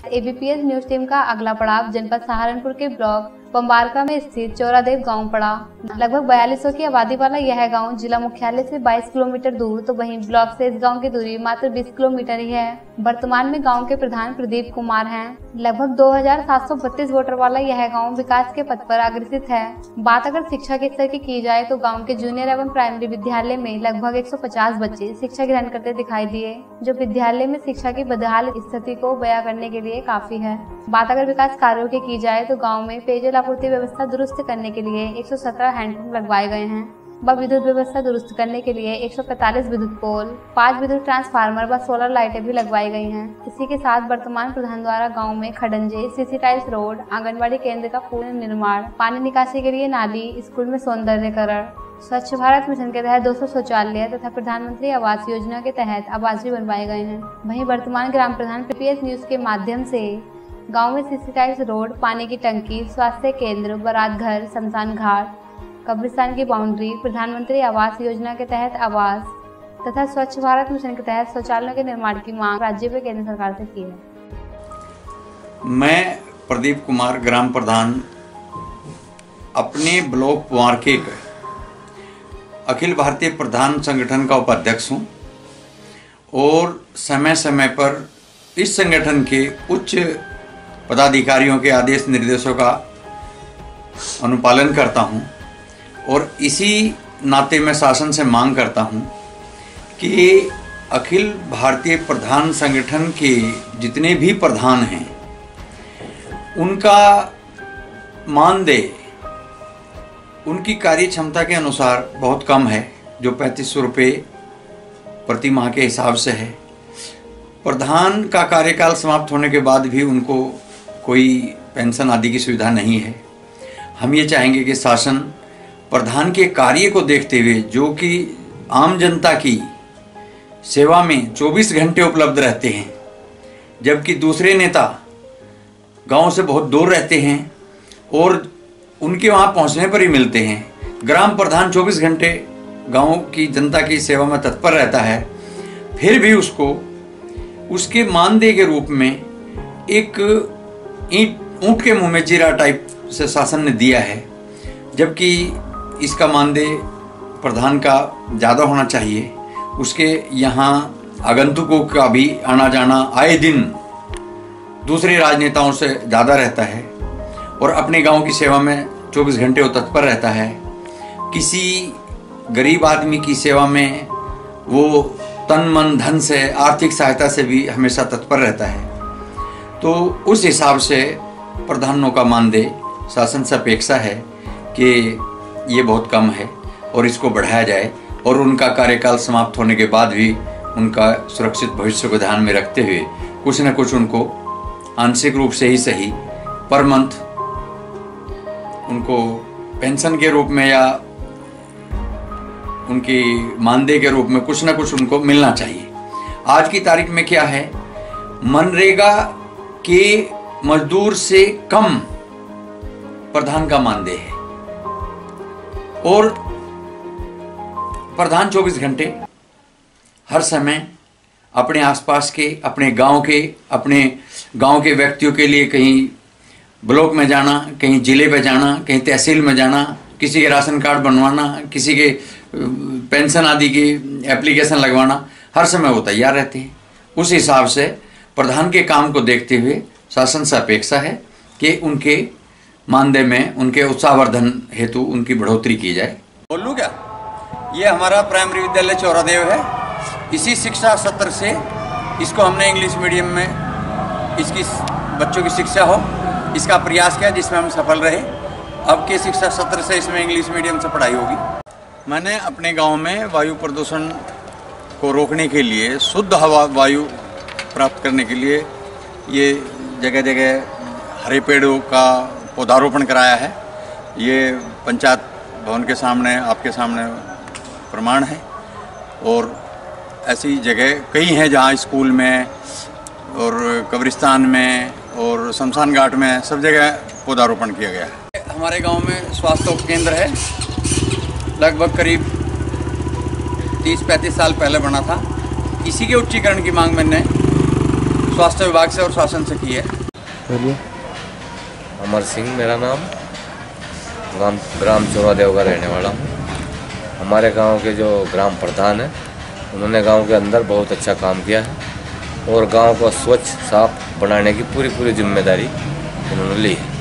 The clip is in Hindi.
एबीपीएस न्यूज टीम का अगला पड़ाव जनपद सहारनपुर के ब्लॉक पंबारका में स्थित चौरादेव गांव पड़ा। लगभग 4200 की आबादी वाला यह गांव जिला मुख्यालय से 22 किलोमीटर दूर तो वहीं ब्लॉक से इस गांव की दूरी मात्र 20 किलोमीटर ही है। वर्तमान में गांव के प्रधान प्रदीप कुमार हैं। लगभग 2732 वोटर वाला यह गांव विकास के पथ पर अग्रसित है। बात अगर शिक्षा के स्तर की जाए तो गाँव के जूनियर एवं प्राइमरी विद्यालय में लगभग 150 बच्चे शिक्षा ग्रहण करते दिखाई दिए, जो विद्यालय में शिक्षा की बदहाल स्थिति को बयां करने के लिए काफी है। बात अगर विकास कार्यों की जाए तो गांव में पेयजल आपूर्ति व्यवस्था दुरुस्त करने के लिए 117 हैंडपंप लगवाए गए हैं व विद्युत व्यवस्था दुरुस्त करने के लिए 145 विद्युत पोल, 5 विद्युत ट्रांसफार्मर व सोलर लाइटें भी लगवाई गई हैं। इसी के साथ वर्तमान प्रधान द्वारा गांव में खडंजे, सीसी टाइल्स रोड, आंगनबाड़ी केंद्र का पूर्ण निर्माण, पानी निकासी के लिए नाली, स्कूल में सौंदर्यकरण, स्वच्छ भारत मिशन के तहत 200 शौचालय तथा प्रधानमंत्री आवास योजना के तहत आवास भी बनवाए गए हैं। वहीं वर्तमान ग्राम प्रधान एबीपीएस न्यूज के माध्यम से गांव में सीसी टाइल्स रोड, पानी की टंकी, स्वास्थ्य केंद्र, बारात घर, शमशान घाट, कब्रिस्तान की बाउंड्री, प्रधानमंत्री आवास योजना के तहत आवास तथा स्वच्छ भारत मिशन के तहत शौचालयों के निर्माण की मांग राज्य व केंद्र सरकार से की है। मैं प्रदीप कुमार, ग्राम प्रधान, अपने ब्लॉक पंबारके के अखिल भारतीय प्रधान संगठन का उपाध्यक्ष हूँ और समय समय पर इस संगठन के उच्च पदाधिकारियों के आदेश निर्देशों का अनुपालन करता हूँ और इसी नाते मैं शासन से मांग करता हूँ कि अखिल भारतीय प्रधान संगठन के जितने भी प्रधान हैं उनका मानदेय उनकी कार्य क्षमता के अनुसार बहुत कम है, जो 3500 रुपये प्रति माह के हिसाब से है। प्रधान का कार्यकाल समाप्त होने के बाद भी उनको कोई पेंशन आदि की सुविधा नहीं है। हम ये चाहेंगे कि शासन प्रधान के कार्य को देखते हुए, जो कि आम जनता की सेवा में 24 घंटे उपलब्ध रहते हैं, जबकि दूसरे नेता गांव से बहुत दूर रहते हैं और उनके वहाँ पहुँचने पर ही मिलते हैं। ग्राम प्रधान 24 घंटे गांव की जनता की सेवा में तत्पर रहता है, फिर भी उसको उसके मानदेय के रूप में एक ऊँट के मुंह में जीरा टाइप से शासन ने दिया है, जबकि इसका मानदेय प्रधान का ज़्यादा होना चाहिए। उसके यहाँ आगंतुकों का भी आना जाना आए दिन दूसरे राजनेताओं से ज़्यादा रहता है और अपने गांव की सेवा में 24 घंटे वो तत्पर रहता है। किसी गरीब आदमी की सेवा में वो तन मन धन से, आर्थिक सहायता से भी हमेशा तत्पर रहता है। तो उस हिसाब से प्रधानों का मानदेय शासन से अपेक्षा है कि ये बहुत कम है और इसको बढ़ाया जाए और उनका कार्यकाल समाप्त होने के बाद भी उनका सुरक्षित भविष्य को ध्यान में रखते हुए कुछ न कुछ उनको आंशिक रूप से ही सही पर मंथ उनको पेंशन के रूप में या उनकी मानदेय के रूप में कुछ न कुछ उनको मिलना चाहिए। आज की तारीख में क्या है, मनरेगा के मजदूर से कम प्रधान का मानदेय है और प्रधान 24 घंटे हर समय अपने आसपास के, अपने गांव के व्यक्तियों के लिए कहीं ब्लॉक में जाना, कहीं जिले पे जाना, कहीं तहसील में जाना, किसी के राशन कार्ड बनवाना, किसी के पेंशन आदि की एप्लीकेशन लगवाना, हर समय वो तैयार रहते हैं। उस हिसाब से प्रधान के काम को देखते हुए शासन से अपेक्षा है कि उनके मानदेय में उनके उत्साहवर्धन हेतु उनकी बढ़ोतरी की जाए। बोलूँ क्या? ये हमारा प्राइमरी विद्यालय चौरादेव है। इसी शिक्षा सत्र से इसको हमने इंग्लिश मीडियम में इसकी बच्चों की शिक्षा हो, इसका प्रयास किया, जिसमें हम सफल रहे। अब के शिक्षा सत्र से इसमें इंग्लिश मीडियम से पढ़ाई होगी। मैंने अपने गांव में वायु प्रदूषण को रोकने के लिए, शुद्ध हवा वायु प्राप्त करने के लिए ये जगह जगह हरे पेड़ों का पौधारोपण कराया है। ये पंचायत भवन के सामने, आपके सामने प्रमाण है। और ऐसी जगह कई हैं जहाँ स्कूल में और कब्रिस्तान में और शमशान घाट में सब जगह पौधारोपण किया गया है। हमारे गांव में स्वास्थ्य उपकेंद्र है, लगभग करीब 30-35 साल पहले बना था। इसी के उच्चीकरण की मांग मैंने स्वास्थ्य विभाग से और शासन से की है। बोलिए। अमर सिंह मेरा नाम, ग्राम चौरादेव का रहने वाला हूँ। हमारे गांव के जो ग्राम प्रधान हैं उन्होंने गांव के अंदर बहुत अच्छा काम किया है और गांव को स्वच्छ साफ बनाने की पूरी जिम्मेदारी उन्होंने ली है।